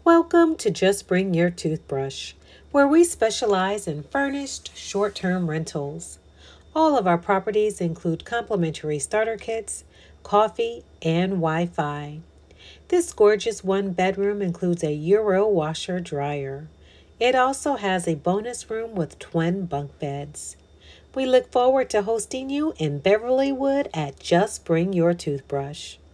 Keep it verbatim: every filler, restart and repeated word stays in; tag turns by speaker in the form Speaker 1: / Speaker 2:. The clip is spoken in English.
Speaker 1: Welcome to Just Bring Your Toothbrush, where we specialize in furnished short-term rentals. All of our properties include complimentary starter kits, coffee, and Wi-Fi. This gorgeous one-bedroom includes a Euro washer-dryer. It also has a bonus room with twin bunk beds. We look forward to hosting you in Beverlywood at Just Bring Your Toothbrush.